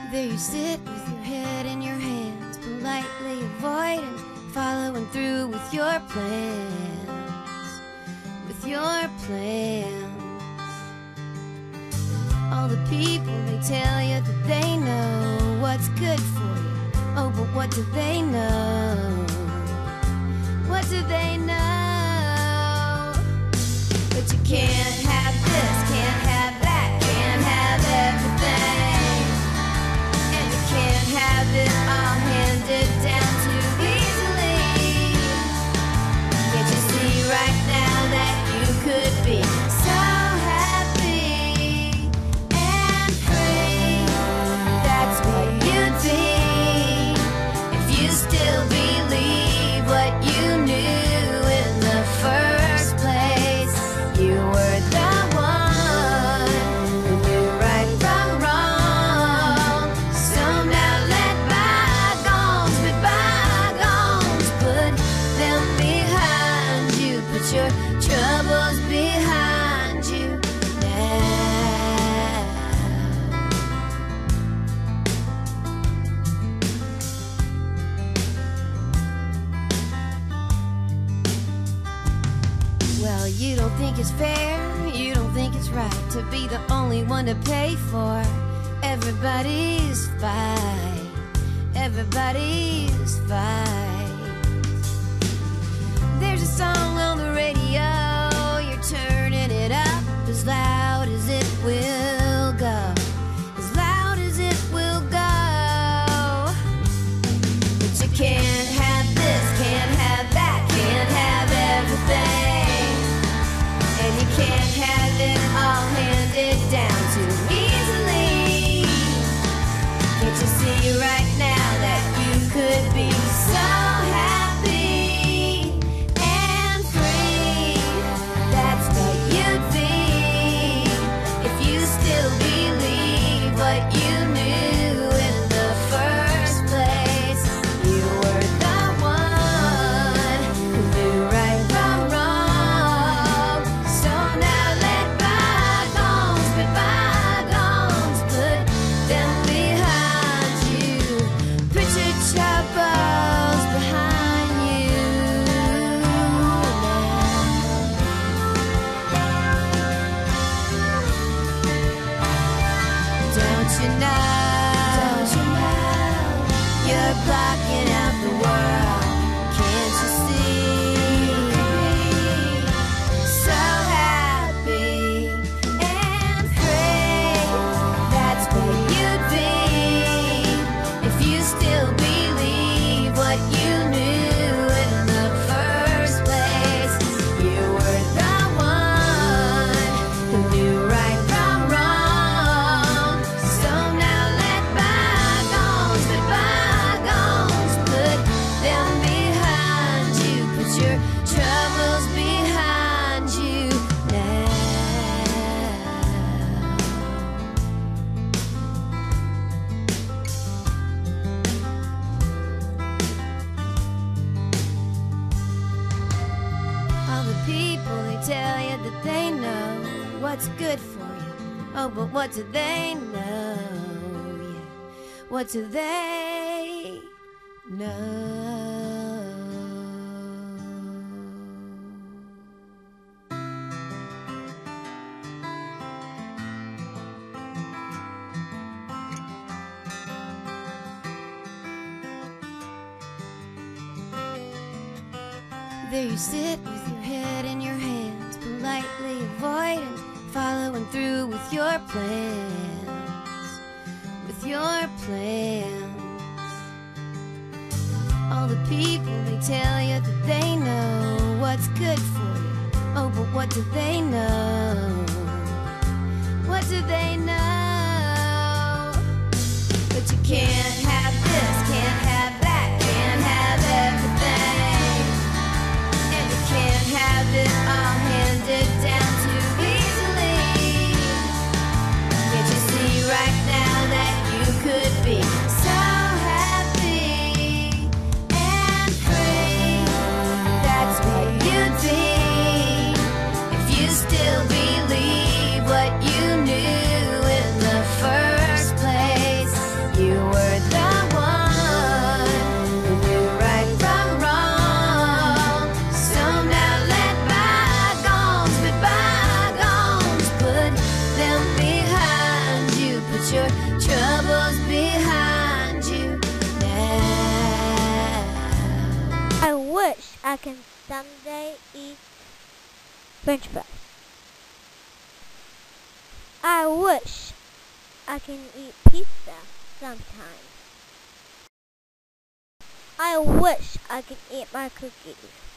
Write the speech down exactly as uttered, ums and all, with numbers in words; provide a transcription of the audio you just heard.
There you sit with your head in your hands, politely avoiding following through with your plans, with your plans. All the people, they tell you that they know what's good for you. Oh, but what do they know? What do they know? But you can't have this, can't have that, can't have everything. And you can't have it all handed down too easily. Can't you see right now that you could be so happy and free? That's what you'd be if you still believe what you knew in the first place. You were the one who knew right from wrong. So now let bygones be bygones. Put them behind you. Put your troubles behind you now. Well, you don't think it's fair, you don't think it's right to be the only one to pay for everybody's fight, everybody's fight. There's a song on the radio, you're turning it up as loud as it will go, as loud as it will go. But you can't have this, can't have that, can't have everything. And you can't have it all handed down too easily. Can't you see right now that you could be so happy and free? That's what you'd be if you still believe what you knew in the first place. You were the one who knew right from wrong. So now let bygones be bygones. Put them behind you. Put your troubles behind you now. Don't you know? Don't you know? You're blocking out the world. Can't you see? So happy and free. That's what you'd be if you still believe what you knew in the first place. You were the one who knew right from wrong. So now let bygones be bygones. Put them behind you. Put your troubles behind you now. All the people, they tell you that they know what's good for you. Oh, but what do they know? Yeah. What do they know? There you sit with your head in your hands, politely avoiding following through with your plans, with your plans. All the people, they tell you that they know what's good for you. Oh, but what do they know? What do they know? But you can't have this, can't have that, can't have everything. And you can't have it all handed down too easily. Can't you see right now that you could be so happy and free? That's what you'd be if you still believe what you knew in the first place. You put your troubles behind you now. I wish I can someday eat French fries. I wish I can eat pizza sometime. I wish I could eat my cookies.